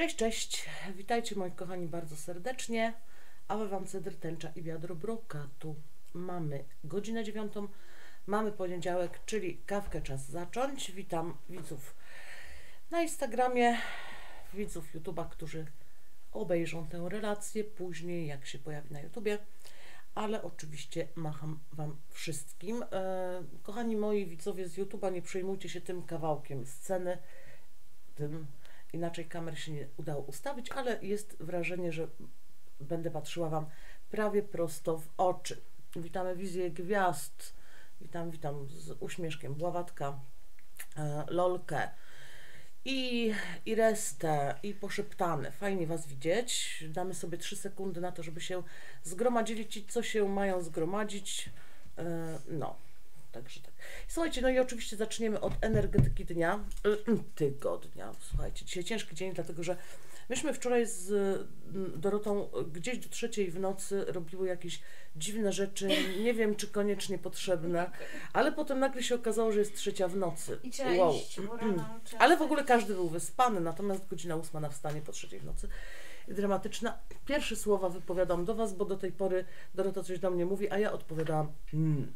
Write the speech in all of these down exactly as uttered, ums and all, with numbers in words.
Cześć, cześć, witajcie moi kochani bardzo serdecznie. Awe wam cedr, tęcza i wiadro brokatu. Mamy godzinę dziewiątą, mamy poniedziałek, czyli kawkę czas zacząć. Witam widzów na Instagramie, widzów YouTube'a, którzy obejrzą tę relację później, jak się pojawi na YouTubie. Ale oczywiście macham wam wszystkim. E, kochani moi widzowie z YouTube'a, nie przejmujcie się tym kawałkiem sceny, tym inaczej kamer się nie udało ustawić, ale jest wrażenie, że będę patrzyła wam prawie prosto w oczy. Witamy Wizję Gwiazd, witam, witam z uśmieszkiem Bławatka, e, Lolkę i, i resztę, i poszeptane. Fajnie was widzieć. Damy sobie trzy sekundy na to, żeby się zgromadzili ci, co się mają zgromadzić. E, no. Także tak. Słuchajcie, no i oczywiście zaczniemy od energetyki dnia, tygodnia. Słuchajcie, dzisiaj ciężki dzień, dlatego że myśmy wczoraj z Dorotą gdzieś do trzeciej w nocy robiły jakieś dziwne rzeczy, nie wiem czy koniecznie potrzebne, ale potem nagle się okazało, że jest trzecia w nocy. I trzeba wow. iść, bo rano trzeba Ale w ogóle każdy był wyspany, natomiast godzina ósma na wstanie po trzeciej w nocy. Dramatyczna. Pierwsze słowa wypowiadam do was, bo do tej pory Dorota coś do mnie mówi, a ja odpowiadałam mm.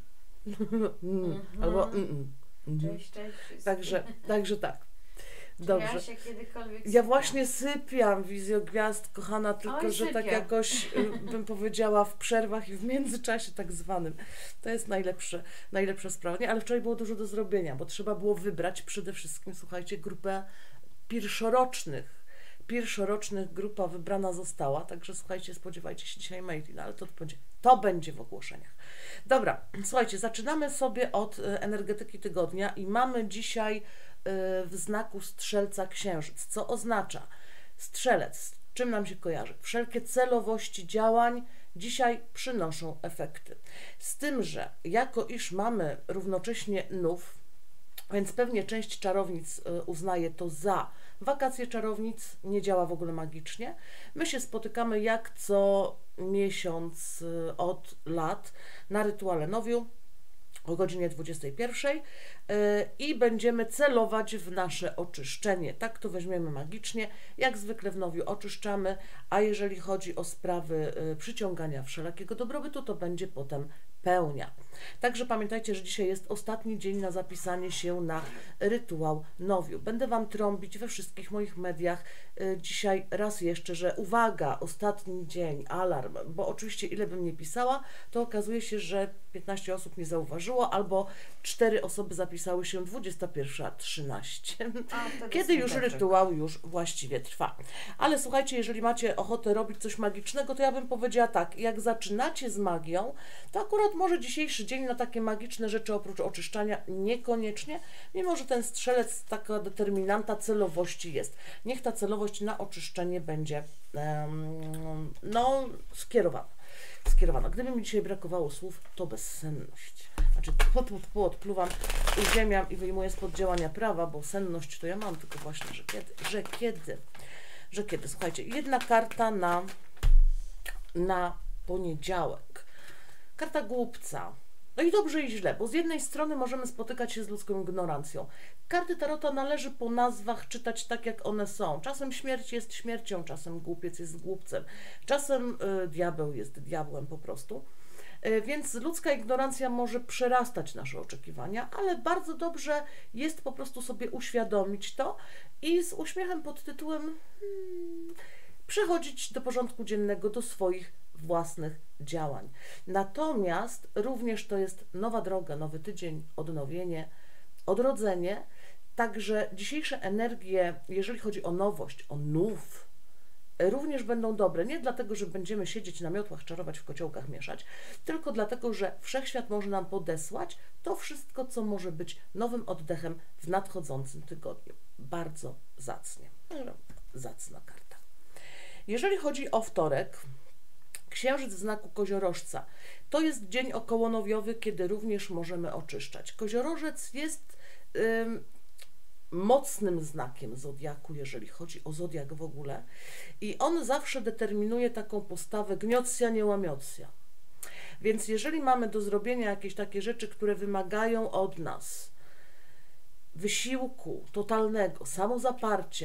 Mm, albo mm, mm. Cześć, cześć. Także, także tak. Dobrze. Ja się kiedykolwiek Ja właśnie sypiam, Wizjo Gwiazd, kochana, tylko Oj, że tak sypia. jakoś y, bym powiedziała w przerwach i w międzyczasie tak zwanym. To jest najlepsze, najlepsza sprawa. Nie, ale wczoraj było dużo do zrobienia, bo trzeba było wybrać przede wszystkim, słuchajcie, grupę pierwszorocznych. Pierwszorocznych grupa wybrana została, także słuchajcie, spodziewajcie się dzisiaj maili, no ale to będzie, to będzie w ogłoszeniach. Dobra, słuchajcie, zaczynamy sobie od y, energetyki tygodnia i mamy dzisiaj y, w znaku Strzelca Księżyc, co oznacza Strzelec, z czym nam się kojarzy? Wszelkie celowości działań dzisiaj przynoszą efekty. Z tym, że jako iż mamy równocześnie nów, więc pewnie część czarownic y, uznaje to za wakacje czarownic, nie działa w ogóle magicznie. My się spotykamy jak co miesiąc y, od lat na rytuale Nowiu o godzinie dwudziestej pierwszej yy, i będziemy celować w nasze oczyszczenie. Tak to weźmiemy magicznie, jak zwykle w Nowiu oczyszczamy, a jeżeli chodzi o sprawy yy, przyciągania wszelakiego dobrobytu, to będzie potem pełnia. Także pamiętajcie, że dzisiaj jest ostatni dzień na zapisanie się na rytuał Nowiu. Będę wam trąbić we wszystkich moich mediach yy, dzisiaj raz jeszcze, że uwaga, ostatni dzień, alarm, bo oczywiście ile bym nie pisała, to okazuje się, że piętnaście osób nie zauważyło, albo cztery osoby zapisały się dwudziesta pierwsza trzynaście, kiedy już rytuał już właściwie trwa. Ale słuchajcie, jeżeli macie ochotę robić coś magicznego, to ja bym powiedziała tak, jak zaczynacie z magią, to akurat może dzisiejszy dzień na takie magiczne rzeczy oprócz oczyszczania niekoniecznie, mimo że ten strzelec, taka determinanta celowości jest. Niech ta celowość na oczyszczenie będzie um, no, skierowana. skierowana. Gdyby mi dzisiaj brakowało słów, to bezsenność. Znaczy, tfu, tfu, tfu, odpluwam, uziemiam i wyjmuję spod działania prawa, bo senność to ja mam, tylko właśnie, że kiedy, że kiedy, że kiedy. Słuchajcie, jedna karta na, na poniedziałek. Karta głupca. No i dobrze i źle, bo z jednej strony możemy spotykać się z ludzką ignorancją. Karty Tarota należy po nazwach czytać tak, jak one są. Czasem śmierć jest śmiercią, czasem głupiec jest głupcem, czasem y, diabeł jest diabłem po prostu. Y, więc ludzka ignorancja może przerastać nasze oczekiwania, ale bardzo dobrze jest po prostu sobie uświadomić to i z uśmiechem pod tytułem hmm, przechodzić do porządku dziennego, do swoich własnych działań. Natomiast również to jest nowa droga, nowy tydzień, odnowienie, odrodzenie. Także dzisiejsze energie, jeżeli chodzi o nowość, o nów, również będą dobre. Nie dlatego, że będziemy siedzieć na miotłach, czarować, w kociołkach mieszać, tylko dlatego, że Wszechświat może nam podesłać to wszystko, co może być nowym oddechem w nadchodzącym tygodniu. Bardzo zacnie. Zacna karta. Jeżeli chodzi o wtorek, Księżyc w znaku koziorożca. To jest dzień okołonowiowy, kiedy również możemy oczyszczać. Koziorożec jest ym, mocnym znakiem zodiaku, jeżeli chodzi o zodiak w ogóle. I on zawsze determinuje taką postawę gniocja, nie łamiocja. Więc jeżeli mamy do zrobienia jakieś takie rzeczy, które wymagają od nas wysiłku totalnego, samozaparcia,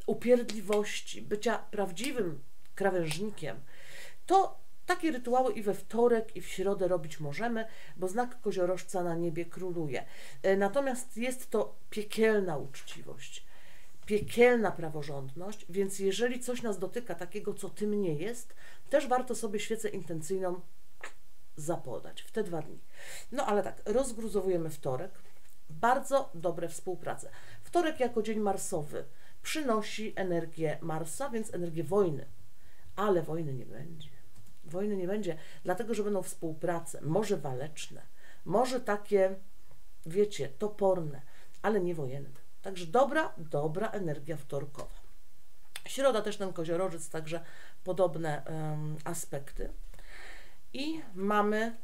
upierdliwości, bycia prawdziwym krawężnikiem, to takie rytuały i we wtorek, i w środę robić możemy, bo znak koziorożca na niebie króluje. Natomiast jest to piekielna uczciwość, piekielna praworządność, więc jeżeli coś nas dotyka takiego, co tym nie jest, też warto sobie świecę intencyjną zapodać w te dwa dni. No ale tak, rozgruzowujemy wtorek. Bardzo dobre współprace. Wtorek jako dzień marsowy przynosi energię Marsa, więc energię wojny. Ale wojny nie będzie. Wojny nie będzie, dlatego że będą współprace, może waleczne, może takie, wiecie, toporne, ale nie wojenne. Także dobra, dobra energia wtorkowa. Środa też ten koziorożec, także podobne um, aspekty. I mamy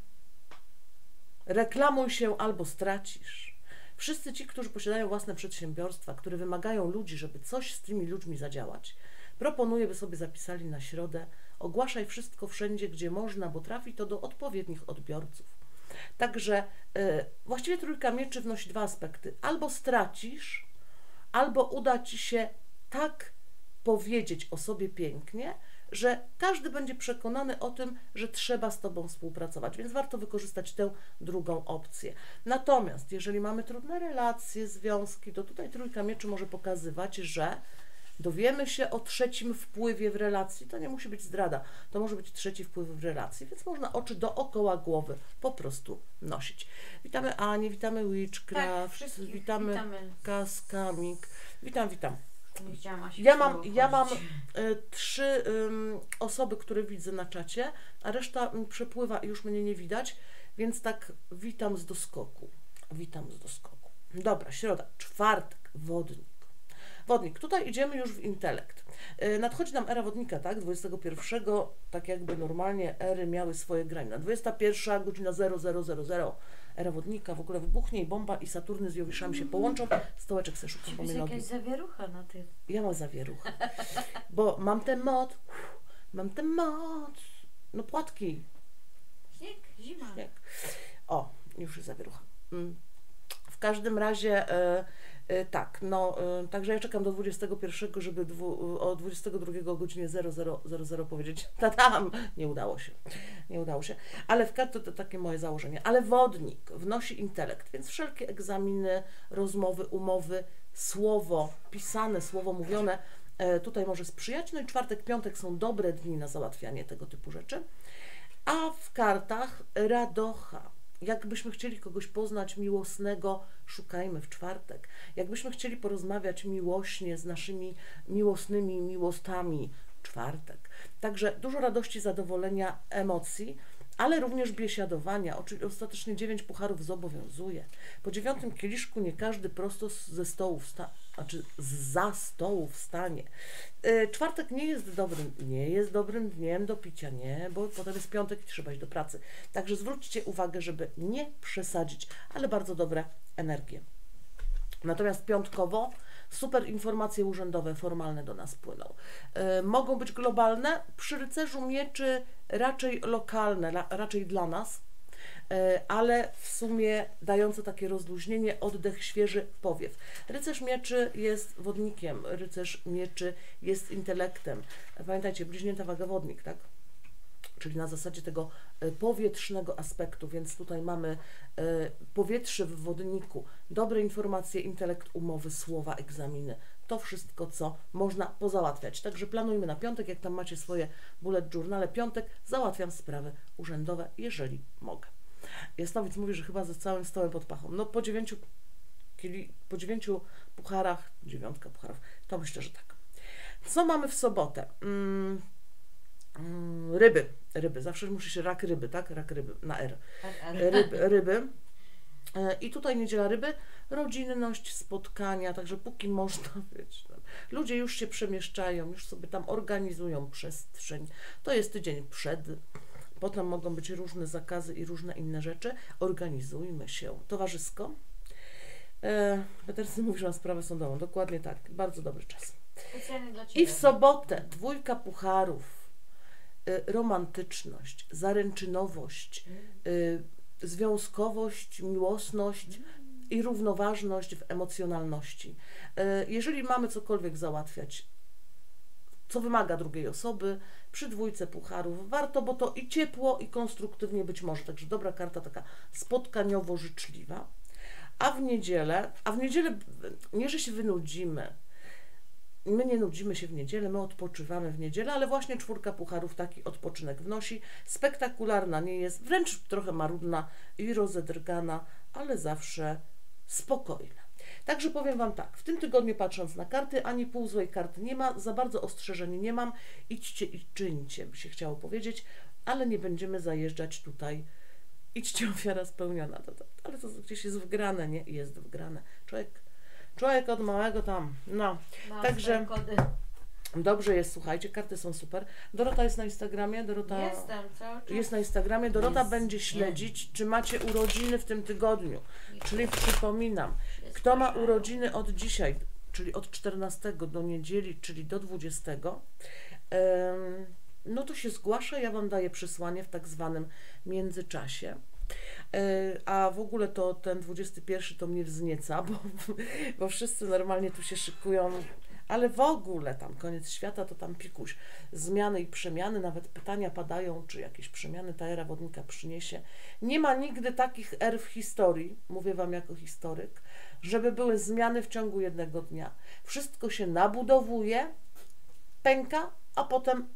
reklamuj się albo stracisz. Wszyscy ci, którzy posiadają własne przedsiębiorstwa, które wymagają ludzi, żeby coś z tymi ludźmi zadziałać, proponuję, by sobie zapisali na środę: ogłaszaj wszystko wszędzie, gdzie można, bo trafi to do odpowiednich odbiorców. Także yy, właściwie trójka mieczy wnosi dwa aspekty. Albo stracisz, albo uda ci się tak powiedzieć o sobie pięknie, że każdy będzie przekonany o tym, że trzeba z tobą współpracować, więc warto wykorzystać tę drugą opcję. Natomiast jeżeli mamy trudne relacje, związki, to tutaj trójka mieczy może pokazywać, że dowiemy się o trzecim wpływie w relacji. To nie musi być zdrada, to może być trzeci wpływ w relacji, więc można oczy dookoła głowy po prostu nosić. Witamy Anię, witamy Witchcraft, tak, witamy, witamy Kaskamik. Witam, witam. Nie chciałam Asi Ja mam, ja mam y, trzy y, osoby, które widzę na czacie, a reszta y, przepływa i już mnie nie widać, więc tak witam z doskoku. Witam z doskoku. Dobra, środa, czwartek, wodnik. Wodnik, tutaj idziemy już w intelekt. Y, nadchodzi nam era wodnika, tak? dwudziestego pierwszego, tak jakby normalnie ery miały swoje granice. dwudziesta pierwsza godzina zero zero zero zero. Era wodnika w ogóle wybuchnie i bomba i Saturny z Jowiszami się połączą. Stołeczek sobie szukam po Jest nogi. jakaś zawierucha na tym. Ja mam zawieruchę, bo mam ten moc, mam ten moc, no płatki. Śnieg, zima. Śnieg. O, już jest zawierucha. Mm. W każdym razie e, e, tak, no, e, także ja czekam do dwudziestego pierwszego, żeby dwu, o dwudziestego drugiego o godzinie zero zero zero zero powiedzieć, ta-tam, nie udało się, nie udało się, ale w każdym to takie moje założenie, ale wodnik wnosi intelekt, więc wszelkie egzaminy, rozmowy, umowy, słowo pisane, słowo mówione e, tutaj może sprzyjać, no i czwartek, piątek są dobre dni na załatwianie tego typu rzeczy, a w kartach radocha. Jakbyśmy chcieli kogoś poznać miłosnego, szukajmy w czwartek. Jakbyśmy chcieli porozmawiać miłośnie z naszymi miłosnymi miłostami, czwartek. Także dużo radości, zadowolenia, emocji, ale również biesiadowania. Oczywiście ostatecznie dziewięć pucharów zobowiązuje. Po dziewiątym kieliszku nie każdy prosto ze stołu wstanie, znaczy za stołu wstanie. Yy, czwartek nie jest dobrym, nie jest dobrym dniem do picia, nie, bo potem jest piątek i trzeba iść do pracy. Także zwróćcie uwagę, żeby nie przesadzić, ale bardzo dobre energie. Natomiast piątkowo super informacje urzędowe, formalne do nas płyną. Yy, mogą być globalne, przy rycerzu mieczy raczej lokalne, ra, raczej dla nas, yy, ale w sumie dające takie rozluźnienie, oddech, świeży powiew. Rycerz mieczy jest wodnikiem, rycerz mieczy jest intelektem. Pamiętajcie, bliźnięta waga wodnik, tak? Czyli na zasadzie tego powietrznego aspektu, więc tutaj mamy powietrze w wodniku, dobre informacje, intelekt, umowy, słowa, egzaminy, to wszystko, co można pozałatwiać. Także planujmy na piątek, jak tam macie swoje bullet journale, piątek załatwiam sprawy urzędowe, jeżeli mogę. Jasnowic mówi, że chyba ze całym stołem pod pachą. No po dziewięciu, kili, po dziewięciu pucharach, dziewiątka pucharów, to myślę, że tak. Co mamy w sobotę? Hmm. Ryby, ryby, zawsze musi się rak ryby, tak? Rak ryby, na R. Ryby, ryby. I tutaj niedziela ryby, rodzinność, spotkania, także póki można, wiecie, ludzie już się przemieszczają, już sobie tam organizują przestrzeń. To jest tydzień przed, potem mogą być różne zakazy i różne inne rzeczy. Organizujmy się towarzysko. E, Petersen mówi, że ma sprawę sądową, dokładnie tak, bardzo dobry czas. I w sobotę dwójka pucharów. Romantyczność, zaręczynowość, y, związkowość, miłosność, i równoważność w emocjonalności. Jeżeli mamy cokolwiek załatwiać, co wymaga drugiej osoby, przy dwójce pucharów warto, bo to i ciepło, i konstruktywnie być może. Także dobra karta, taka spotkaniowo życzliwa. A w niedzielę, a w niedzielę nie, że się wynudzimy, my nie nudzimy się w niedzielę, my odpoczywamy w niedzielę, ale właśnie czwórka pucharów taki odpoczynek wnosi. Spektakularna nie jest, wręcz trochę marudna i rozedrgana, ale zawsze spokojna. Także powiem Wam tak, w tym tygodniu patrząc na karty, ani pół złej karty nie ma, za bardzo ostrzeżeń nie mam, idźcie i czyńcie, by się chciało powiedzieć, ale nie będziemy zajeżdżać tutaj, idźcie, ofiara spełniona, to, to, ale to gdzieś jest wgrane, nie? Jest wgrane. Człowiek, człowiek od małego tam, no, Ma także swoje kody. dobrze jest, słuchajcie, karty są super. Dorota jest na Instagramie, Dorota Jestem cały czas. jest na Instagramie, Dorota Jest. będzie śledzić, czy macie urodziny w tym tygodniu, Nie. czyli przypominam, Jest kto ma proszę. urodziny od dzisiaj, czyli od czternastego do niedzieli, czyli do dwudziestego, em, no to się zgłasza, ja Wam daję przesłanie w tak zwanym międzyczasie. E, A w ogóle to ten dwudziesty pierwszy to mnie wznieca, bo, bo wszyscy normalnie tu się szykują, ale w ogóle tam koniec świata to tam pikuś. Zmiany i przemiany, nawet pytania padają, czy jakieś przemiany ta era wodnika przyniesie. Nie ma nigdy takich er w historii, mówię Wam jako historyk, żeby były zmiany w ciągu jednego dnia. Wszystko się nabudowuje, pęka, a potem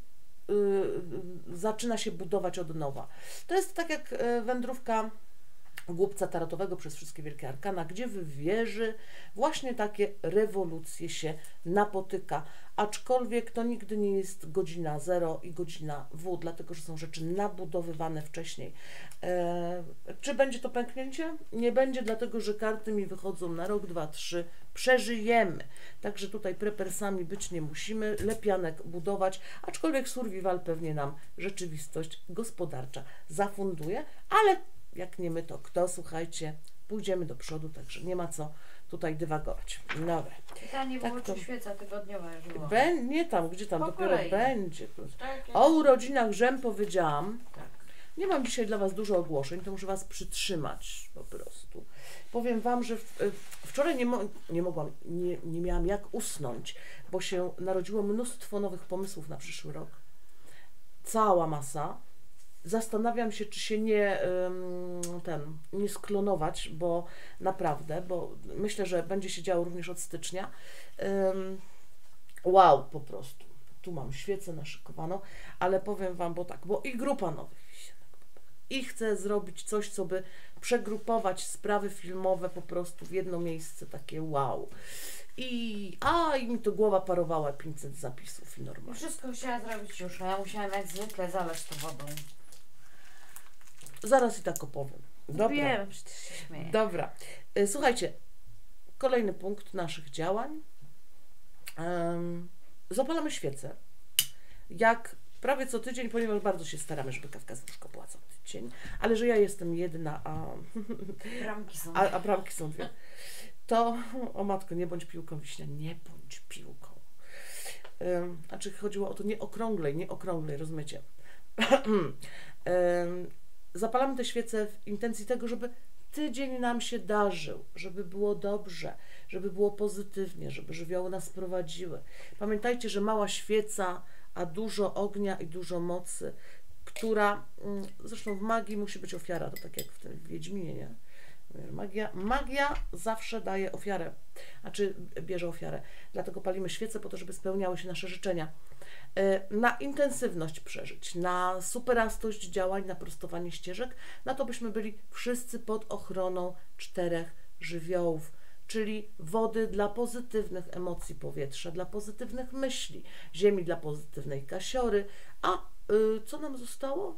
yy, zaczyna się budować od nowa. To jest tak jak yy, wędrówka głupca tarotowego przez wszystkie wielkie arkana, gdzie w wieży właśnie takie rewolucje się napotyka, aczkolwiek to nigdy nie jest godzina zero i godzina W, dlatego że są rzeczy nabudowywane wcześniej. E, czy będzie to pęknięcie? Nie będzie, dlatego że karty mi wychodzą na rok, dwa, trzy, przeżyjemy. Także tutaj prepersami być nie musimy, lepianek budować, aczkolwiek survival pewnie nam rzeczywistość gospodarcza zafunduje, ale jak nie my, to kto? Słuchajcie, pójdziemy do przodu, także nie ma co tutaj dywagować. Dobra. Pytanie Tak było, to- czy świeca tygodniowa już była. Bę, nie tam, gdzie tam Po dopiero kolei. będzie. Tak, jak- O urodzinach Żem powiedziałam. Tak. Nie mam dzisiaj dla Was dużo ogłoszeń, to muszę Was przytrzymać po prostu. Powiem Wam, że w, wczoraj nie, mo nie mogłam, nie, nie miałam jak usnąć, bo się narodziło mnóstwo nowych pomysłów na przyszły rok. Cała masa. Zastanawiam się, czy się nie ym, ten, nie sklonować, bo naprawdę, bo myślę, że będzie się działo również od stycznia. Ym, wow, po prostu. Tu mam świecę naszykowaną, ale powiem Wam, bo tak, bo i grupa nowych wisienek, i chcę zrobić coś, co by przegrupować sprawy filmowe po prostu w jedno miejsce, takie wow. I, a, i mi to głowa parowała, pięćset zapisów i normalnie. Wszystko musiała zrobić już, a ja musiałam jak zwykle zalać to wodą. Zaraz i tak opowiem. Dobra. Wiem, że ty się śmieję. Dobra. Y, Słuchajcie, kolejny punkt naszych działań. Um, zapalamy świecę. Jak prawie co tydzień, ponieważ bardzo się staramy, żeby kawka z łóżka była co tydzień, ale że ja jestem jedna, a, Bramki są. a, a bramki są dwie, to o matko, nie bądź piłką wiśnia, nie bądź piłką. Um, znaczy chodziło o to nie okrąglej, nie okrąglej, rozumiecie? um, Zapalamy te świece w intencji tego, żeby tydzień nam się darzył, żeby było dobrze, żeby było pozytywnie, żeby żywioły nas prowadziły. Pamiętajcie, że mała świeca, a dużo ognia i dużo mocy, która, mm, zresztą w magii musi być ofiara, to tak jak w tym w Wiedźminie, nie? Magia, magia zawsze daje ofiarę, znaczy bierze ofiarę, dlatego palimy świece po to, żeby spełniały się nasze życzenia. Na intensywność przeżyć, na superastość działań, na prostowanie ścieżek, na to byśmy byli wszyscy pod ochroną czterech żywiołów, czyli wody dla pozytywnych emocji powietrza, dla pozytywnych myśli, ziemi dla pozytywnej kasiory, a y, co nam zostało?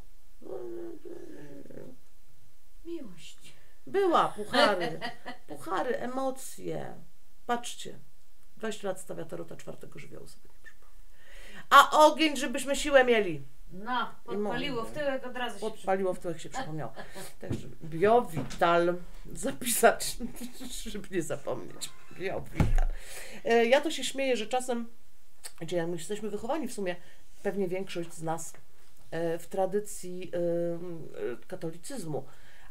Miłość. Była, puchary, puchary, emocje. Patrzcie, dwadzieścia lat stawia tarota czwartego żywiołu sobie nie przypomnę. A ogień, żebyśmy siłę mieli. No, podpaliło w tyłek, od razu się Podpaliło w tyłek, się przypomniało. Także Biovital zapisać, żeby nie zapomnieć. Biovital. E, Ja to się śmieję, że czasem, gdzie jak my jesteśmy wychowani w sumie, pewnie większość z nas e, w tradycji e, katolicyzmu,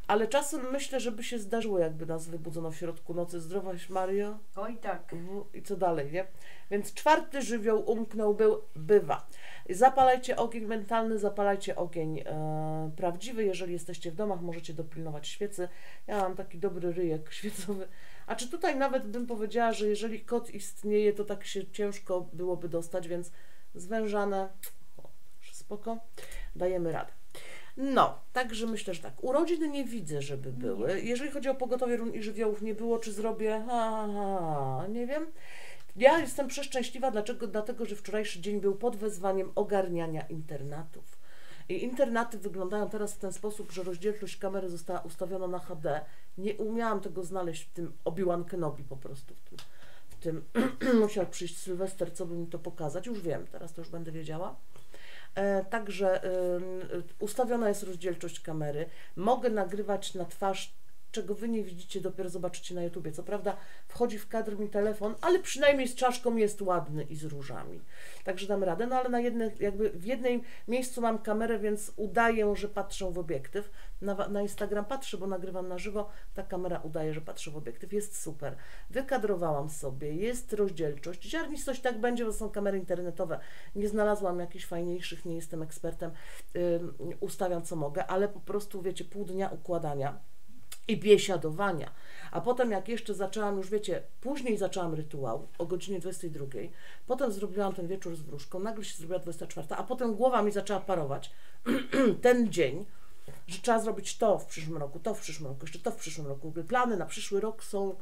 ale czasem myślę, żeby się zdarzyło, jakby nas wybudzono w środku nocy. Zdrowaś Mario? Oj tak. I co dalej, nie? Więc czwarty żywioł umknął, był, bywa. Zapalajcie ogień mentalny, zapalajcie ogień e, prawdziwy. Jeżeli jesteście w domach, możecie dopilnować świecy. Ja mam taki dobry ryjek świecowy. A czy tutaj nawet bym powiedziała, że jeżeli kot istnieje, to tak się ciężko byłoby dostać, więc zwężane, o, spoko, dajemy radę. No, także myślę, że tak. Urodziny nie widzę, żeby były. Jeżeli chodzi o pogotowie run i żywiołów, nie było, czy zrobię? Ha, ha, nie wiem. Ja jestem przeszczęśliwa, dlaczego? Dlatego, że wczorajszy dzień był pod wezwaniem ogarniania internatów. I internaty wyglądają teraz w ten sposób, że rozdzielczość kamery została ustawiona na H D. Nie umiałam tego znaleźć w tym Obi-Wan Kenobi po prostu. W tym, w tym musiał przyjść Sylwester, co by mi to pokazać. Już wiem, teraz to już będę wiedziała. E, także e, ustawiona jest rozdzielczość kamery. Mogę nagrywać na twarz, czego Wy nie widzicie, dopiero zobaczycie na YouTubie. Co prawda wchodzi w kadr mi telefon, ale przynajmniej z czaszką jest ładny i z różami. Także dam radę, no ale na jedne, jakby w jednym miejscu mam kamerę, więc udaję, że patrzę w obiektyw. Na, na Instagram patrzę, bo nagrywam na żywo, ta kamera udaje, że patrzę w obiektyw. Jest super. Wykadrowałam sobie, jest rozdzielczość. Ziarnistość tak będzie, bo są kamery internetowe. Nie znalazłam jakichś fajniejszych, nie jestem ekspertem. Yy, ustawiam co mogę, ale po prostu, wiecie, pół dnia układania i biesiadowania. A potem jak jeszcze zaczęłam, już wiecie, później zaczęłam rytuał o godzinie dwudziestej drugiej, potem zrobiłam ten wieczór z wróżką, nagle się zrobiła dwudziesta czwarta, a potem głowa mi zaczęła parować ten dzień, że trzeba zrobić to w przyszłym roku, to w przyszłym roku, jeszcze to w przyszłym roku. Plany na przyszły rok są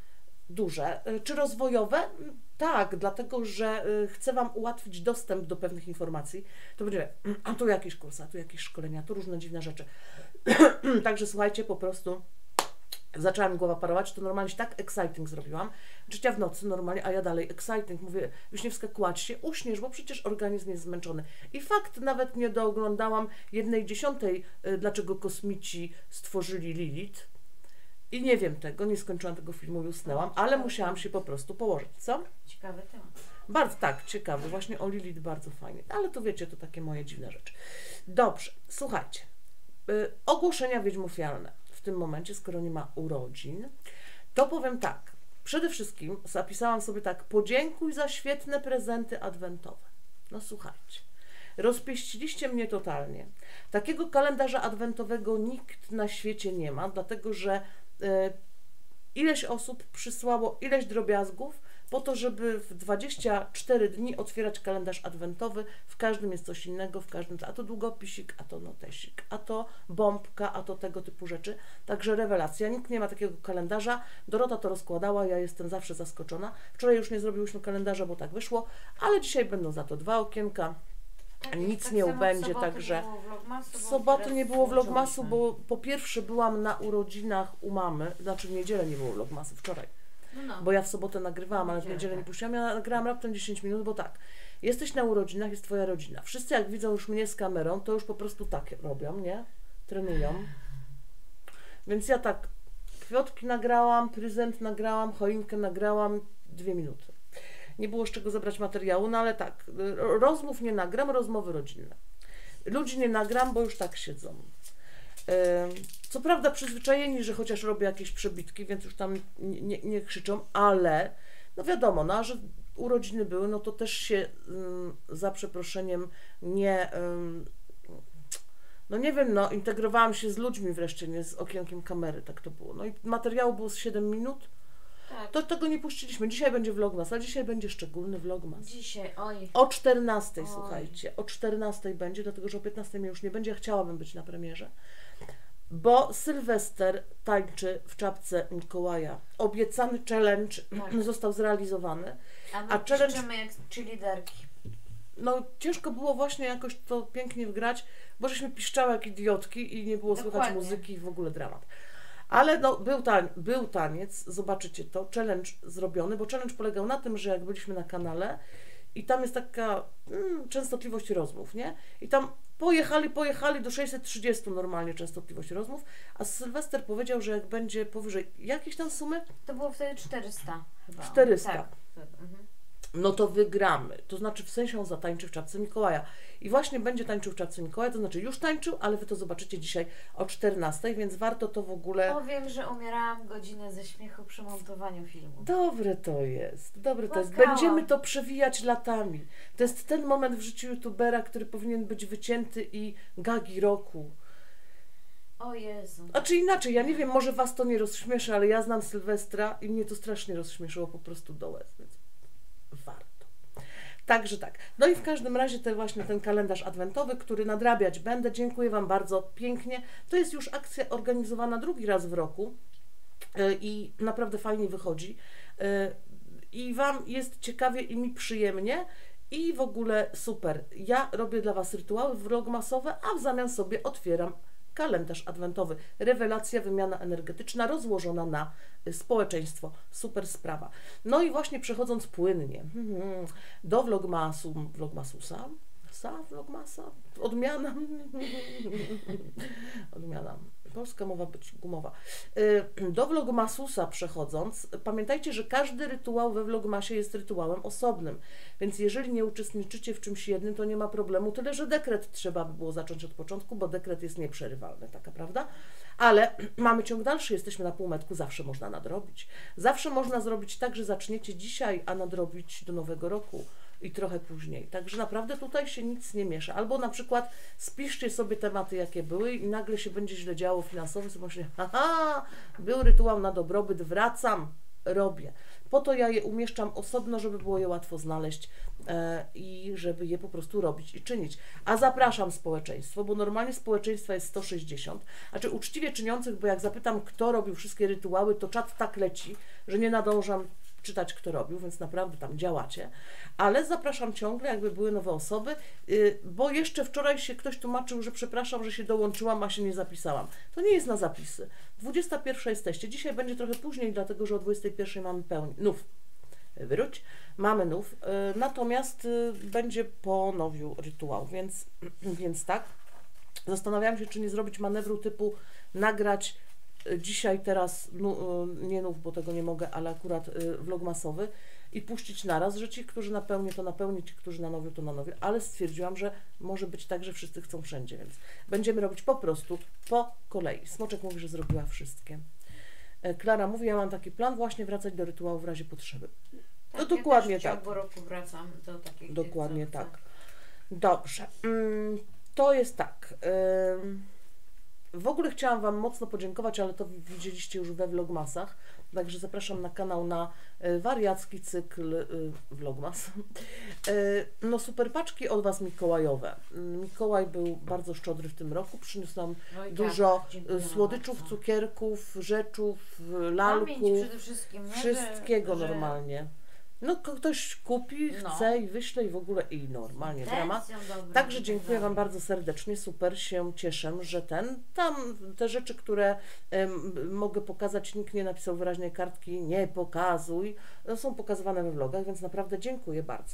duże. Czy rozwojowe? Tak, dlatego, że chcę Wam ułatwić dostęp do pewnych informacji. To będzie, a tu jakieś kursy, a tu jakieś szkolenia, tu różne dziwne rzeczy. Także słuchajcie, po prostu zaczęła mi głowa parować, to normalnie się tak exciting zrobiłam. Trzecia w nocy normalnie, a ja dalej exciting. Mówię, Wiśniewska, kładź się, uśniesz, bo przecież organizm jest zmęczony. I fakt, nawet nie dooglądałam jednej dziesiątej, dlaczego kosmici stworzyli Lilith. I nie wiem tego, nie skończyłam tego filmu i usnęłam, ale musiałam się po prostu położyć. Co? Ciekawy temat. Bardzo, tak, ciekawy. Właśnie o Lilith bardzo fajnie. Ale to wiecie, to takie moje dziwne rzeczy. Dobrze, słuchajcie. Yy, ogłoszenia wiedźmofialne w tym momencie, skoro nie ma urodzin, to powiem tak. Przede wszystkim zapisałam sobie tak, podziękuj za świetne prezenty adwentowe. No słuchajcie. Rozpieściliście mnie totalnie. Takiego kalendarza adwentowego nikt na świecie nie ma, dlatego że y, ileś osób przysłało ileś drobiazgów po to, żeby w dwadzieścia cztery dni otwierać kalendarz adwentowy. W każdym jest coś innego, w każdym, a to długopisik, a to notesik, a to bombka, a to tego typu rzeczy. Także rewelacja. Nikt nie ma takiego kalendarza. Dorota to rozkładała, ja jestem zawsze zaskoczona. Wczoraj już nie zrobiłyśmy kalendarza, bo tak wyszło, ale dzisiaj będą za to dwa okienka. Tak, Nic tak nie samo ubędzie, w sobotę także było vlogmasu, w bo sobotę teraz nie było vlogmasu, włączyłyśmy. bo po pierwsze byłam na urodzinach u mamy, znaczy w niedzielę nie było vlogmasu, wczoraj, No, no. bo ja w sobotę nagrywałam, ale w Niedzielę, niedzielę nie tak. puściłam, ja nagrałam raptem dziesięć minut, bo tak, jesteś na urodzinach, jest Twoja rodzina, wszyscy jak widzą już mnie z kamerą, to już po prostu tak robią, nie? Trenują, więc ja tak kwiatki nagrałam, prezent nagrałam, choinkę nagrałam, dwie minuty. Nie było z czego zebrać materiału, no ale tak, rozmów nie nagram, rozmowy rodzinne. Ludzi nie nagram, bo już tak siedzą. Co prawda przyzwyczajeni, że chociaż robię jakieś przebitki, więc już tam nie, nie, nie krzyczą, ale no wiadomo, no, a że urodziny były, no to też się za przeproszeniem nie, no nie wiem, no integrowałam się z ludźmi wreszcie, nie z okienkiem kamery, tak to było. No i materiału było z siedem minut, Tak. to tego nie puściliśmy. Dzisiaj będzie vlogmas, a dzisiaj będzie szczególny vlogmas. Dzisiaj, oj. O czternastej, Oj. słuchajcie, o czternastej będzie, dlatego że o piętnastej mnie już nie będzie, ja chciałabym być na premierze, bo Sylwester tańczy w czapce Mikołaja. Obiecany challenge Tak. został zrealizowany. A my A challenge- piszczymy jak cheerleaderki. No ciężko było właśnie jakoś to pięknie wgrać, bo żeśmy piszczały jak idiotki i nie było słychać Dokładnie. muzyki i w ogóle dramat. Ale no, był, tań, był taniec, zobaczycie to, challenge zrobiony, bo challenge polegał na tym, że jak byliśmy na kanale i tam jest taka mm, częstotliwość rozmów, nie? I tam pojechali, pojechali do sześćset trzydzieści normalnie częstotliwość rozmów, a Sylwester powiedział, że jak będzie powyżej jakiejś tam sumy, To było wtedy czterysta chyba. czterysta. Tak. Wtedy, mhm. no to wygramy. To znaczy w sensie on zatańczy w czapce Mikołaja. I właśnie będzie tańczył w czapce Mikołaja, to znaczy już tańczył, ale wy to zobaczycie dzisiaj o czternastej, więc warto to w ogóle... Powiem, że umierałam godzinę ze śmiechu przy montowaniu filmu. Dobre to jest, dobre to jest. Płakałam. Będziemy to przewijać latami. To jest ten moment w życiu youtubera, który powinien być wycięty i gagi roku. O Jezu. A czy inaczej, ja nie wiem, może was to nie rozśmieszy, ale ja znam Sylwestra i mnie to strasznie rozśmieszyło po prostu do łez, więc warto. Także tak. No i w każdym razie ten właśnie ten kalendarz adwentowy, który nadrabiać będę. Dziękuję wam bardzo pięknie. To jest już akcja organizowana drugi raz w roku yy, i naprawdę fajnie wychodzi. Yy, I wam jest ciekawie i mi przyjemnie. I w ogóle super. Ja robię dla was rytuały vlogmasowe, a w zamian sobie otwieram kalendarz adwentowy. Rewelacja, wymiana energetyczna rozłożona na społeczeństwo. Super sprawa. No i właśnie przechodząc płynnie do vlogmasu, vlogmasusa, sa, vlogmasa, odmiana, odmiana, polska mowa być gumowa. Do vlogmasusa przechodząc, pamiętajcie, że każdy rytuał we vlogmasie jest rytuałem osobnym, więc jeżeli nie uczestniczycie w czymś jednym, to nie ma problemu, tyle że dekret trzeba by było zacząć od początku, bo dekret jest nieprzerywalny, taka prawda? Ale mamy ciąg dalszy, jesteśmy na półmetku, zawsze można nadrobić. Zawsze można zrobić tak, że zaczniecie dzisiaj, a nadrobić do nowego roku i trochę później. Także naprawdę tutaj się nic nie miesza. Albo na przykład spiszcie sobie tematy, jakie były i nagle się będzie źle działo finansowo, sobie myślicie, haha, był rytuał na dobrobyt, wracam, robię. Po to ja je umieszczam osobno, żeby było je łatwo znaleźć e, i żeby je po prostu robić i czynić. A zapraszam społeczeństwo, bo normalnie społeczeństwa jest sto sześćdziesiąt, znaczy uczciwie czyniących, bo jak zapytam, kto robił wszystkie rytuały, to czat tak leci, że nie nadążam czytać, kto robił, więc naprawdę tam działacie, ale zapraszam ciągle, jakby były nowe osoby, yy, bo jeszcze wczoraj się ktoś tłumaczył, że przepraszam, że się dołączyłam, a się nie zapisałam. To nie jest na zapisy. dwudziesta pierwsza jesteście. Dzisiaj będzie trochę później, dlatego że o dwudziestej pierwszej mamy pełni. Nów. Wróć. Mamy nów. Yy, natomiast yy, będzie po nowiu rytuał, więc, więc tak. Zastanawiałam się, czy nie zrobić manewru typu nagrać dzisiaj, teraz, no, nie nów, bo tego nie mogę, ale akurat y, vlogmasowy i puścić naraz, że ci, którzy napełnią, to napełnią, ci, którzy na nowiu, to na nowiu, ale stwierdziłam, że może być tak, że wszyscy chcą wszędzie, więc będziemy robić po prostu po kolei. Smoczek mówi, że zrobiła wszystkie. E, Klara mówi, ja mam taki plan, właśnie wracać do rytuału w razie potrzeby. Tak, No dokładnie ja też w tak. ciągu roku wracam do takich. Dokładnie co tak. chcę. Dobrze. Mm, to jest tak. Ym, W ogóle chciałam Wam mocno podziękować, ale to widzieliście już we vlogmasach, także zapraszam na kanał na y, wariacki cykl y, vlogmas. Y, no super paczki od Was mikołajowe. Y, Mikołaj był bardzo szczodry w tym roku, przyniósł nam No i dużo tak, y, dziękuję słodyczów, bardzo. cukierków, rzeczów, Pamięć lalków, przede wszystkim, nie? wszystkiego że, normalnie. No ko- ktoś kupi, No. chce i wyśle i w ogóle i normalnie dramat. Intencją dobrą Także i tak dziękuję Wam dalej. bardzo serdecznie, super się cieszę, że ten, tam te rzeczy, które em, mogę pokazać, nikt nie napisał wyraźnej kartki, nie pokazuj, no, są pokazywane we vlogach, więc naprawdę dziękuję bardzo.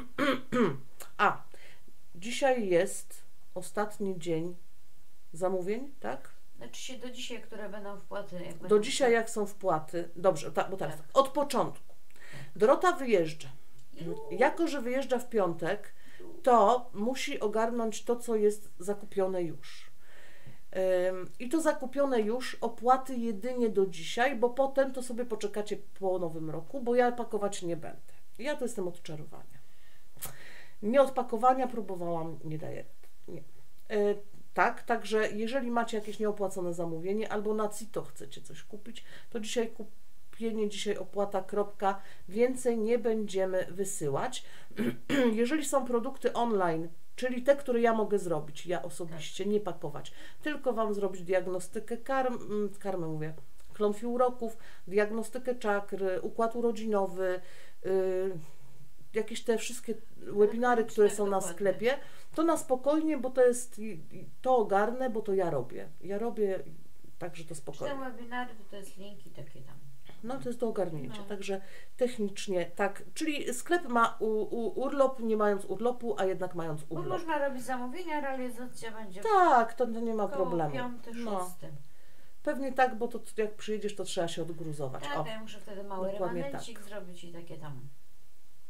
A, dzisiaj jest ostatni dzień zamówień, tak? Znaczy się do dzisiaj, które będą wpłaty. Jak Do będą dzisiaj jak są wpłaty, dobrze, ta, bo teraz tak, od początku. Dorota wyjeżdża. Jako że wyjeżdża w piątek, to musi ogarnąć to, co jest zakupione już. Ym, I to zakupione już, opłaty jedynie do dzisiaj, bo potem to sobie poczekacie po nowym roku, bo ja pakować nie będę. Ja to jestem od czarowania. Nie od pakowania próbowałam, nie daję. Nie. Yy, tak, także jeżeli macie jakieś nieopłacone zamówienie albo na Cito chcecie coś kupić, to dzisiaj kup kupienie, dzisiaj opłata, kropka, więcej nie będziemy wysyłać. Jeżeli są produkty online, czyli te, które ja mogę zrobić, ja osobiście, nie pakować, tylko Wam zrobić diagnostykę karm, karmy mówię, klątwi uroków, diagnostykę czakr, układ urodzinowy, yy, jakieś te wszystkie webinary, które są na sklepie, to na spokojnie, bo to jest, to ogarnę, bo to ja robię. Ja robię, także to spokojnie. Te webinary to, to jest linki takie tam. No to jest do ogarnięcia, No. także technicznie tak, czyli sklep ma u, u, urlop, nie mając urlopu, a jednak mając Bo urlop. można robić zamówienia, realizacja będzie Tak, to, to nie ma koło problemu. piąty, No, szósty. pewnie tak, bo to jak przyjedziesz, to trzeba się odgruzować. Tak, o, ja muszę wtedy mały dokładnie remanencik zrobić i takie tam.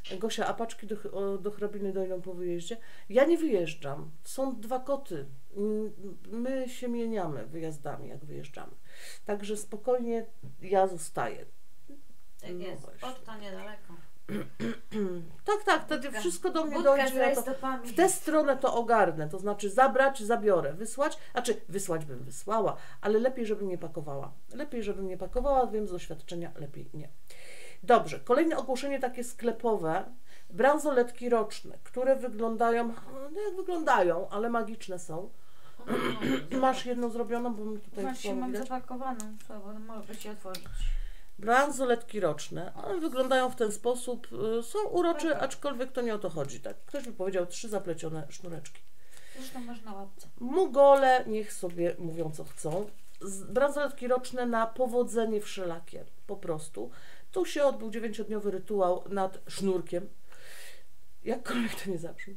Gosia, a paczki do, o- do hrabiny dojdą po wyjeździe? Ja nie wyjeżdżam. Są dwa koty. Mm, My się mieniamy wyjazdami, jak wyjeżdżamy. Także spokojnie ja zostaję. Tak No jest, właśnie. poczta niedaleko. Tak, tak, to Budka- wszystko do mnie budka z dojdzie. Ja to, rajstopami. w tę stronę to ogarnę, to znaczy zabrać, zabiorę, wysłać, znaczy wysłać bym wysłała, ale lepiej, żebym nie pakowała. Lepiej, żebym nie pakowała, wiem z doświadczenia, lepiej nie. Dobrze, kolejne ogłoszenie takie sklepowe, bransoletki roczne, które wyglądają, no jak wyglądają, ale magiczne są. Masz jedną zrobioną, bo mi tutaj Właśnie słabo mam widać. zapakowaną, słabo, mogę się otworzyć. Bransoletki roczne, one wyglądają w ten sposób, y, są urocze, Tak, tak. aczkolwiek to nie o to chodzi. Tak? Ktoś by powiedział trzy zaplecione sznureczki. Zresztą masz na łapce. Mugole niech sobie mówią co chcą. Z- Bransoletki roczne na powodzenie wszelakie, po prostu. Tu się odbył dziewięciodniowy rytuał nad sznurkiem. Jakkolwiek to nie zabrzmi.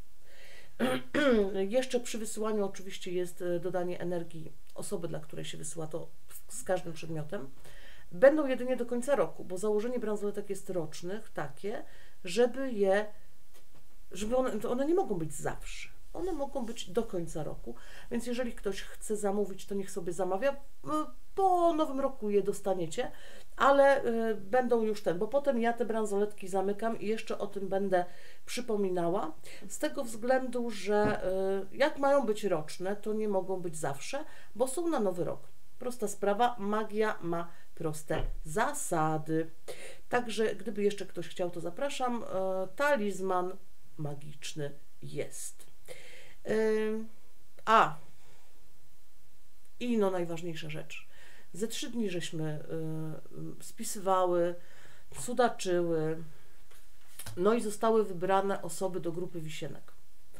Jeszcze przy wysyłaniu oczywiście jest e, dodanie energii osoby, dla której się wysyła to z każdym przedmiotem. Będą jedynie do końca roku, bo założenie bransoletek jest rocznych takie, żeby je, żeby one, to one nie mogą być zawsze. One mogą być do końca roku, więc jeżeli ktoś chce zamówić, to niech sobie zamawia. Po nowym roku je dostaniecie, ale y, będą już ten, bo potem ja te bransoletki zamykam i jeszcze o tym będę przypominała, z tego względu, że y, jak mają być roczne, to nie mogą być zawsze, bo są na nowy rok. Prosta sprawa, magia ma proste zasady. Także gdyby jeszcze ktoś chciał, to zapraszam. Y, talizman magiczny jest. Y, a, i no najważniejsza rzecz. Ze trzy dni żeśmy y, spisywały, cudaczyły, no i zostały wybrane osoby do grupy wisienek.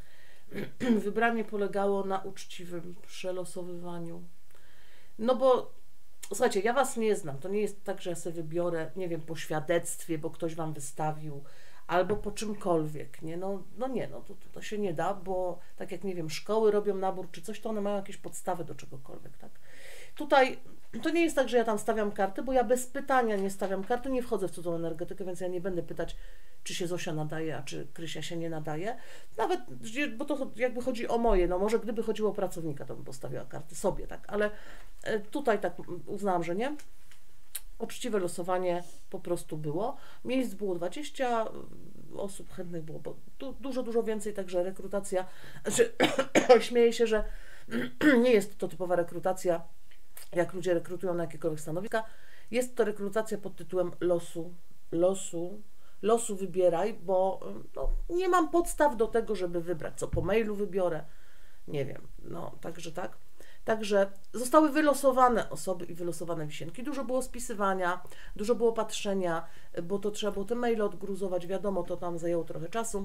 Wybranie polegało na uczciwym przelosowywaniu. No bo, słuchajcie, ja Was nie znam. To nie jest tak, że ja sobie wybiorę, nie wiem, po świadectwie, bo ktoś Wam wystawił, albo po czymkolwiek, nie? No, no nie, no to, to się nie da, bo tak jak, nie wiem, szkoły robią nabór czy coś, to one mają jakieś podstawy do czegokolwiek, tak? Tutaj to nie jest tak, że ja tam stawiam karty, bo ja bez pytania nie stawiam karty, nie wchodzę w cudzą energetykę, więc ja nie będę pytać, czy się Zosia nadaje, a czy Krysia się nie nadaje. Nawet, bo to jakby chodzi o moje, no może gdyby chodziło o pracownika, to bym postawiła karty sobie, tak? Ale e, tutaj tak uznałam, że nie. Uczciwe losowanie po prostu było. Miejsc było dwadzieścia, osób chętnych było bo du dużo, dużo więcej, także rekrutacja, znaczy, śmieję się, że nie jest to typowa rekrutacja, jak ludzie rekrutują na jakiekolwiek stanowiska. Jest to rekrutacja pod tytułem losu, losu, losu wybieraj, bo no, nie mam podstaw do tego, żeby wybrać, co po mailu wybiorę, nie wiem, no, także tak. Także zostały wylosowane osoby i wylosowane wisienki. Dużo było spisywania, dużo było patrzenia, bo to trzeba było te maile odgruzować, wiadomo, to tam zajęło trochę czasu.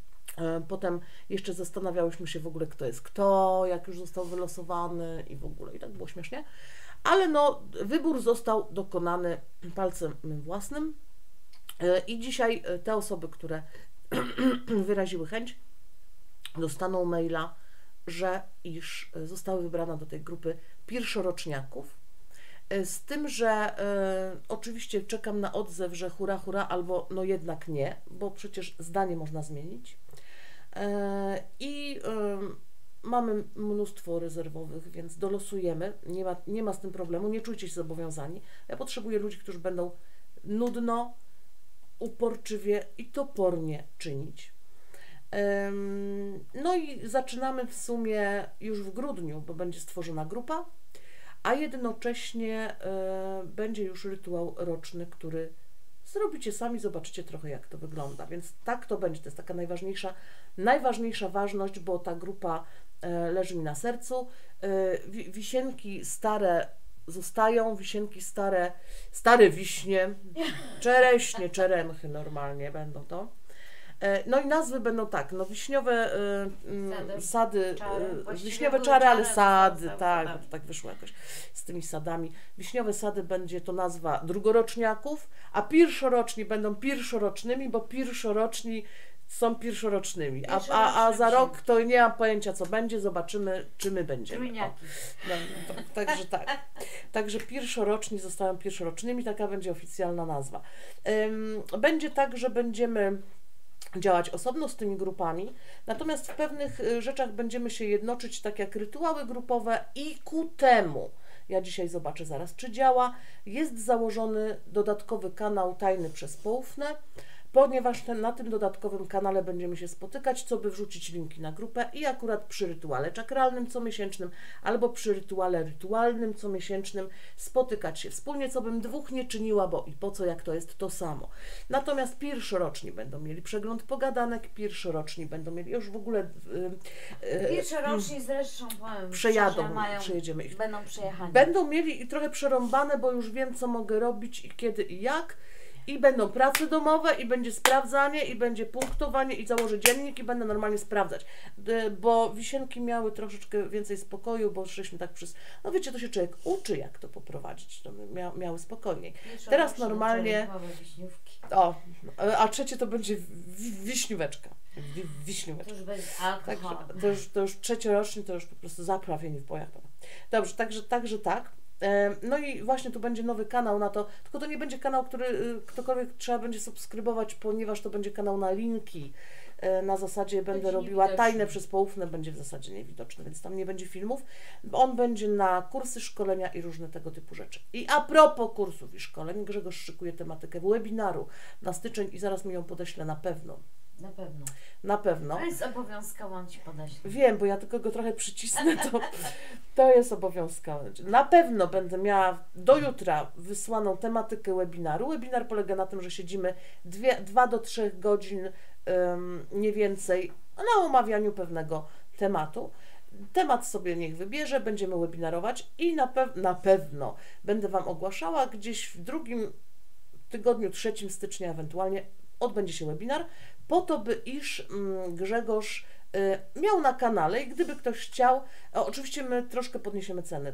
Potem jeszcze zastanawiałyśmy się w ogóle, kto jest kto, jak już został wylosowany i w ogóle, i tak było śmiesznie. Ale no, wybór został dokonany palcem mym własnym i dzisiaj te osoby, które wyraziły chęć, dostaną maila, że iż zostały wybrane do tej grupy pierwszoroczniaków. Z tym, że y, oczywiście czekam na odzew, że hura, hura, albo no jednak nie, bo przecież zdanie można zmienić. Y, I y, mamy mnóstwo rezerwowych, więc dolosujemy, nie ma, nie ma z tym problemu, nie czujcie się zobowiązani. Ja potrzebuję ludzi, którzy będą nudno, uporczywie i topornie czynić. No i zaczynamy w sumie już w grudniu, bo będzie stworzona grupa, a jednocześnie będzie już rytuał roczny, który zrobicie sami, zobaczycie trochę, jak to wygląda, więc tak to będzie, to jest taka najważniejsza, najważniejsza ważność, bo ta grupa leży mi na sercu. Wisienki stare zostają, wisienki stare, stare wiśnie, czereśnie, czeremchy normalnie będą to. No i nazwy będą tak, no wiśniowe y, sady, sady czary, y, wiśniowe czary, ale sady, tak, sady. bo to tak wyszło jakoś z tymi sadami. Wiśniowe sady będzie to nazwa drugoroczniaków, a pierwszoroczni będą pierwszorocznymi, bo pierwszoroczni są pierwszorocznymi, a, Pierwszorocznym a, a za się- rok to nie mam pojęcia co będzie, zobaczymy czy my będziemy. O, Trójniaki. no, no, to, także tak. Także pierwszoroczni zostają pierwszorocznymi, taka będzie oficjalna nazwa. Ym, będzie tak, że będziemy działać osobno z tymi grupami, natomiast w pewnych y, rzeczach będziemy się jednoczyć, tak jak rytuały grupowe i ku temu, ja dzisiaj zobaczę zaraz, czy działa, jest założony dodatkowy kanał Tajny przez Poufne, ponieważ ten, na tym dodatkowym kanale będziemy się spotykać, co by wrzucić linki na grupę i akurat przy rytuale czakralnym comiesięcznym albo przy rytuale rytualnym comiesięcznym spotykać się wspólnie, co bym dwóch nie czyniła, bo i po co, jak to jest to samo. Natomiast pierwszoroczni będą mieli przegląd pogadanek, pierwszoroczni będą mieli już w ogóle... Yy, yy, Pierwszoroczni zresztą powiem, przejadą, że mają, przejedziemy ich. będą przejechani. Będą mieli i trochę przerąbane, bo już wiem, co mogę robić i kiedy i jak. I będą prace domowe, i będzie sprawdzanie, i będzie punktowanie, i założę dziennik, i będę normalnie sprawdzać. D- Bo wisienki miały troszeczkę więcej spokoju, bo szliśmy tak przez... No wiecie, to się człowiek uczy, jak to poprowadzić. To mia, miały spokojniej. Pierwszoroczne Teraz normalnie... czerwcowe wiśniówki. O, a trzecie to będzie wi- wiśnióweczka. Wi- To Wiśnióweczka. już bez Także alkoholu. to już, to już trzecioroczny, to już po prostu zaprawieni w bojach. Dobrze, także, także tak. E, No i właśnie tu będzie nowy kanał na to, tylko to nie będzie kanał, który y, ktokolwiek trzeba będzie subskrybować, ponieważ to będzie kanał na linki. E, Na zasadzie będę Będzie robiła niewidoczny. tajne przez Poufne, będzie w zasadzie niewidoczny, więc tam nie będzie filmów. On będzie na kursy, szkolenia i różne tego typu rzeczy. I a propos kursów i szkoleń, Grzegorz szykuje tematykę webinaru na styczeń i zaraz mi ją podeślę na pewno. Na pewno. Na pewno. To jest obowiązkowo, on Ci podeślę. Wiem, bo ja tylko go trochę przycisnę, to, to jest obowiązkowe. Na pewno będę miała do jutra wysłaną tematykę webinaru. Webinar polega na tym, że siedzimy dwie, dwa do trzech godzin um, nie więcej na omawianiu pewnego tematu. Temat sobie niech wybierze, będziemy webinarować i na, pew na pewno będę Wam ogłaszała gdzieś w drugim tygodniu, trzecim stycznia ewentualnie odbędzie się webinar, po to, by iż mm, Grzegorz y, miał na kanale i gdyby ktoś chciał, a oczywiście my troszkę podniesiemy ceny, y,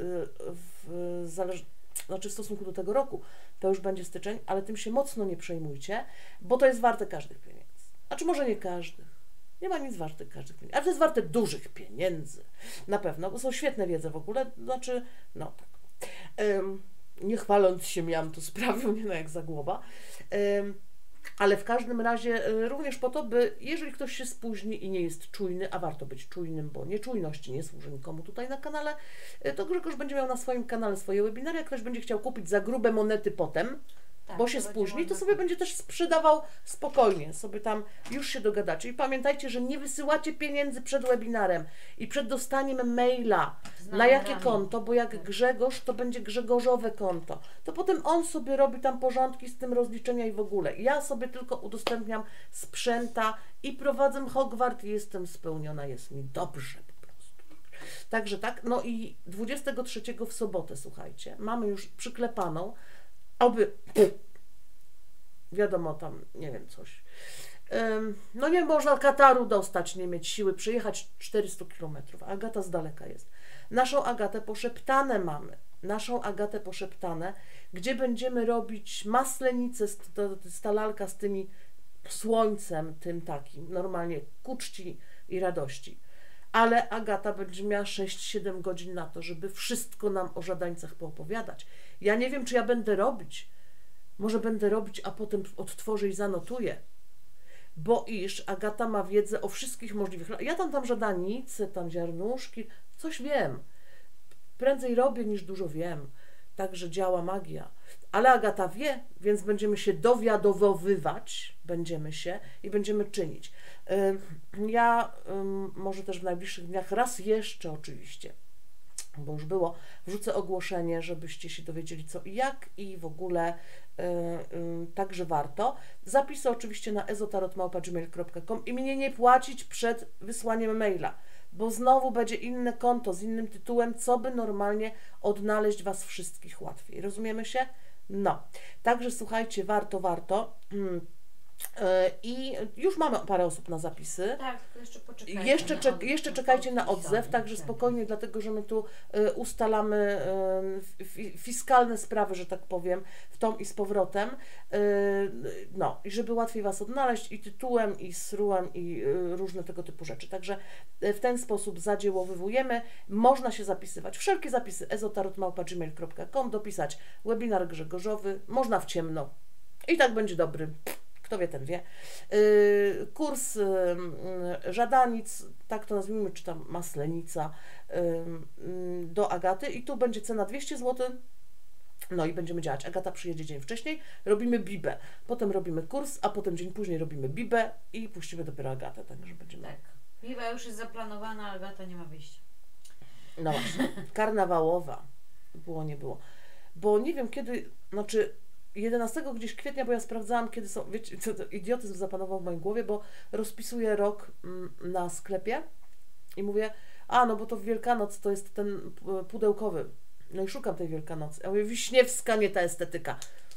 w, zależ, znaczy w stosunku do tego roku, to już będzie styczeń, ale tym się mocno nie przejmujcie, bo to jest warte każdych pieniędzy. Znaczy może nie każdych, nie ma nic wartych każdych pieniędzy, ale to jest warte dużych pieniędzy, na pewno, bo są świetne wiedze w ogóle, znaczy, no tak. Ym, nie chwaląc się, miałam to sprawił, nie no jak za głowa. Ym, Ale w każdym razie y, również po to, by jeżeli ktoś się spóźni i nie jest czujny, a warto być czujnym, bo nieczujność nie służy nikomu tutaj na kanale, y, to Grzegorz będzie miał na swoim kanale swoje webinary. Jak ktoś będzie chciał kupić za grube monety potem, Tak, bo to się będzie spóźni, to można sobie będzie też sprzedawał spokojnie, sobie tam już się dogadacie. I pamiętajcie, że nie wysyłacie pieniędzy przed webinarem i przed dostaniem maila. Z Na jakie numerami. konto? Bo jak Tak. Grzegorz, to będzie Grzegorzowe konto. To potem on sobie robi tam porządki z tym rozliczenia i w ogóle. Ja sobie tylko udostępniam sprzęta i prowadzę Hogwart i jestem spełniona, jest mi dobrze po prostu. Także tak, no i dwudziestego trzeciego w sobotę, słuchajcie, mamy już przyklepaną, oby, wiadomo tam, nie wiem, coś. Ym, no nie można Kataru dostać, nie mieć siły przyjechać czterysta kilometrów. Agata z daleka jest. Naszą Agatę poszeptane mamy. Naszą Agatę poszeptane, gdzie będziemy robić maslenicę, stalalka z tymi słońcem, tym takim, normalnie ku czci i radości. Ale Agata będzie miała sześć siedem godzin na to, żeby wszystko nam o żadańcach poopowiadać. Ja nie wiem, czy ja będę robić. Może będę robić, a potem odtworzę i zanotuję. Bo iż Agata ma wiedzę o wszystkich możliwych... Ja tam tam żadanice, tam ziarnuszki, coś wiem. Prędzej robię, niż dużo wiem. Także działa magia. Ale Agata wie, więc będziemy się dowiadowywać, będziemy się i będziemy czynić. Ja może też w najbliższych dniach, raz jeszcze oczywiście, bo już było, wrzucę ogłoszenie, żebyście się dowiedzieli co i jak i w ogóle yy, yy, także warto. Zapisy oczywiście na ezotarot małpa gmail kropka com i mnie nie płacić przed wysłaniem maila, bo znowu będzie inne konto z innym tytułem, co by normalnie odnaleźć Was wszystkich łatwiej. Rozumiemy się? No. Także słuchajcie, warto, warto. Hmm. I już mamy parę osób na zapisy. Tak, tylko jeszcze poczekajcie. Jeszcze, na czek, od- jeszcze od- czekajcie na odpisane, odzew, także tak. spokojnie, dlatego że my tu y, ustalamy y, fi, fiskalne sprawy, że tak powiem, w tą i z powrotem. Y, no, i żeby łatwiej Was odnaleźć i tytułem, i srułem, i y, różne tego typu rzeczy. Także y, w ten sposób zadziełowywujemy. Można się zapisywać. Wszelkie zapisy ezotarot małpa gmail kropka com, dopisać webinar Grzegorzowy, można w ciemno. I tak będzie dobry. Kto wie, ten wie. Yy, kurs yy, żadanic, tak to nazwijmy, czy tam maslenica, yy, yy, do Agaty i tu będzie cena dwieście złotych. No i będziemy działać. Agata przyjedzie dzień wcześniej, robimy bibę, potem robimy kurs, a potem dzień później robimy bibę i puścimy dopiero Agatę, także będziemy... Tak. Biba już jest zaplanowana, a Agata nie ma wyjścia. No właśnie, karnawałowa. Było, nie było. Bo nie wiem kiedy, znaczy jedenastego gdzieś kwietnia, bo ja sprawdzałam, kiedy są, wiecie, co to idiotyzm zapanował w mojej głowie, bo rozpisuję rok mm, na sklepie i mówię, a no bo to w Wielkanoc to jest ten p- pudełkowy. No i szukam tej Wielkanocy. Ja mówię, Wiśniewska, nie ta estetyka.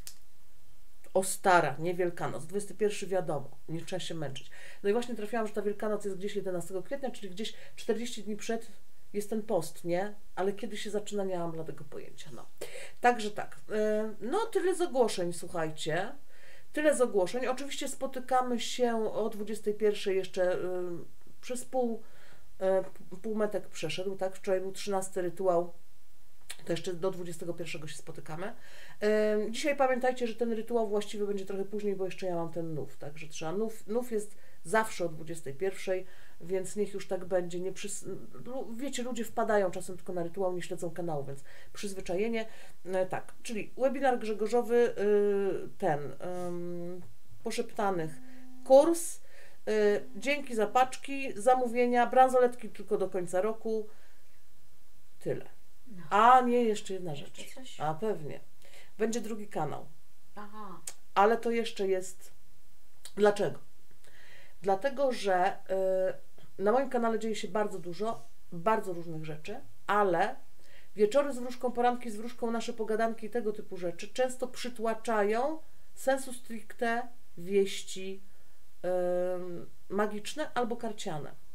O stara, nie Wielkanoc. dwudziesty pierwszy wiadomo, nie trzeba się męczyć. No i właśnie trafiłam, że ta Wielkanoc jest gdzieś jedenastego kwietnia, czyli gdzieś czterdzieści dni przed jest ten post, nie? Ale kiedy się zaczyna, nie mam bladego pojęcia. No. Także tak. Yy, No, tyle z ogłoszeń, słuchajcie. Tyle z ogłoszeń. Oczywiście spotykamy się o dwudziestej pierwszej jeszcze yy, przez pół, yy, półmetek przeszedł, tak? Wczoraj był trzynasty rytuał. To jeszcze do dwudziestego pierwszego się spotykamy. Yy, Dzisiaj pamiętajcie, że ten rytuał właściwy będzie trochę później, bo jeszcze ja mam ten nów, także trzeba. Nów, nów jest zawsze o dwudziestej pierwszej, więc niech już tak będzie. Nie przys... Wiecie, ludzie wpadają czasem tylko na rytuał, nie śledzą kanału, więc przyzwyczajenie. Yy, tak, czyli webinar Grzegorzowy, yy, ten, yy, poszeptanych kurs, yy, dzięki za paczki, zamówienia, bransoletki tylko do końca roku. Tyle. No. A nie, jeszcze jedna Jeszcze rzecz. coś? A pewnie. Będzie drugi kanał. Aha. Ale to jeszcze jest... Dlaczego? Dlatego, że y, na moim kanale dzieje się bardzo dużo, bardzo różnych rzeczy, ale wieczory z wróżką, poranki z wróżką, nasze pogadanki i tego typu rzeczy często przytłaczają sensu stricte wieści y, magiczne albo karciane.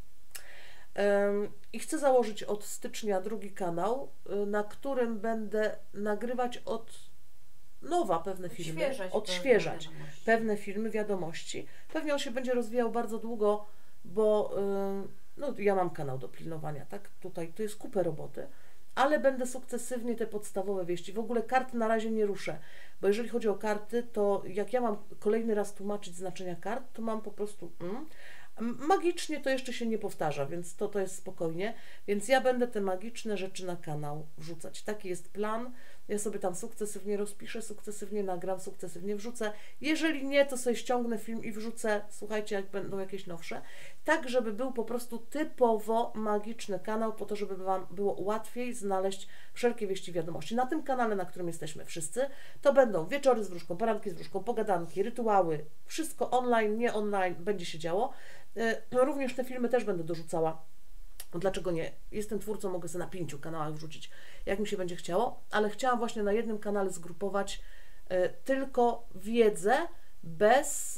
I chcę założyć od stycznia drugi kanał, na którym będę nagrywać od nowa pewne filmy, Odświeżać odświeżać pewne wiadomości. pewne filmy, wiadomości. Pewnie on się będzie rozwijał bardzo długo, bo no, ja mam kanał do pilnowania, tak? Tutaj to jest kupę roboty, ale będę sukcesywnie te podstawowe wieści. W ogóle kart na razie nie ruszę, bo jeżeli chodzi o karty, to jak ja mam kolejny raz tłumaczyć znaczenia kart, to mam po prostu... Mm, Magicznie to jeszcze się nie powtarza, więc to, to jest spokojnie. Więc ja będę te magiczne rzeczy na kanał wrzucać. Taki jest plan. Ja sobie tam sukcesywnie rozpiszę, sukcesywnie nagram, sukcesywnie wrzucę. Jeżeli nie, to sobie ściągnę film i wrzucę, słuchajcie, jak będą jakieś nowsze. Tak, żeby był po prostu typowo magiczny kanał, po to, żeby Wam było łatwiej znaleźć wszelkie wieści, wiadomości. Na tym kanale, na którym jesteśmy wszyscy, to będą wieczory z wróżką, poranki z wróżką, pogadanki, rytuały, wszystko online, nie online, będzie się działo. No, również te filmy też będę dorzucała. Dlaczego nie? Jestem twórcą, mogę sobie na pięciu kanałach wrzucić, jak mi się będzie chciało, ale chciałam właśnie na jednym kanale zgrupować y, tylko wiedzę bez,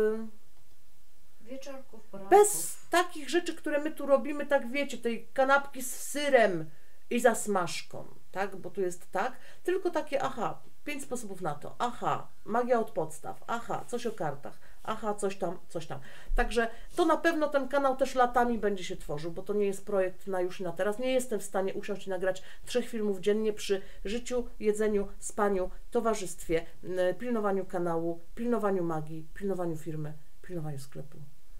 y, Wieczorków, poranków. bez takich rzeczy, które my tu robimy, tak wiecie, tej kanapki z syrem i zasmażką, tak? Bo tu jest tak, tylko takie, aha, pięć sposobów na to, aha, magia od podstaw, aha, coś o kartach, aha, coś tam, coś tam. Także to na pewno ten kanał też latami będzie się tworzył, bo to nie jest projekt na już i na teraz. Nie jestem w stanie usiąść i nagrać trzech filmów dziennie przy życiu, jedzeniu, spaniu, towarzystwie, pilnowaniu kanału, pilnowaniu magii, pilnowaniu firmy, pilnowaniu sklepu.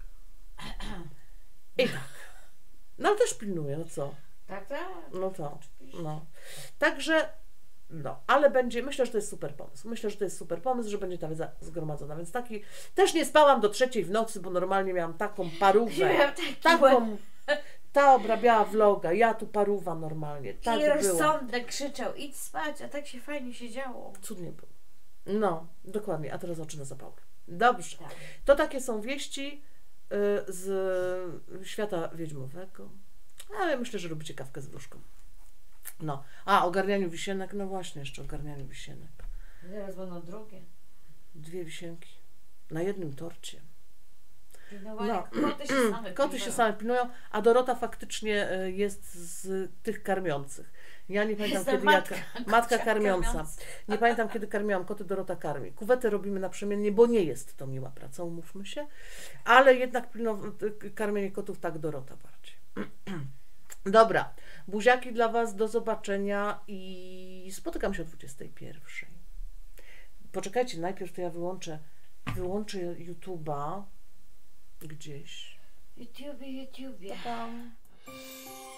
I tak. No ale też pilnuję, no co? Tak, tak. No to, Oczywiście. no. Także, no, ale będzie, myślę, że to jest super pomysł. Myślę, że to jest super pomysł, że będzie ta wiedza zgromadzona. Więc taki, też nie spałam do trzeciej w nocy, bo normalnie miałam taką parówę, Miałam taki taką, ta obrabiała vloga, ja tu paruwa normalnie, tak I było. rozsądek krzyczał, idź spać, a tak się fajnie siedziało. Cudnie było. No, dokładnie, a teraz oczy na zapałkę. Dobrze, Tak. to takie są wieści y, z świata wiedźmowego, ale myślę, że lubicie kawkę z wróżką. No, a ogarnianiu wisienek, no właśnie, jeszcze ogarnianiu wisienek. Zaraz będą drugie. Dwie wisienki. na jednym torcie. Pilnowanie. No. Koty się same Koty się pilnują. same pilnują, a Dorota faktycznie e, jest z tych karmiących. Ja nie pamiętam Jestem kiedy matka, jaka. Matka kocia karmiąca. karmiąca. Nie pamiętam kiedy karmiłam koty, Dorota karmi. Kuwetę robimy naprzemiennie, bo nie jest to miła praca, umówmy się. Ale jednak pilnow- karmienie kotów tak Dorota bardziej. Dobra. Buziaki dla Was, do zobaczenia i spotykam się o dwudziestej pierwszej. Poczekajcie, najpierw to ja wyłączę, wyłączę YouTube'a gdzieś. YouTube, YouTube. Pa, pa.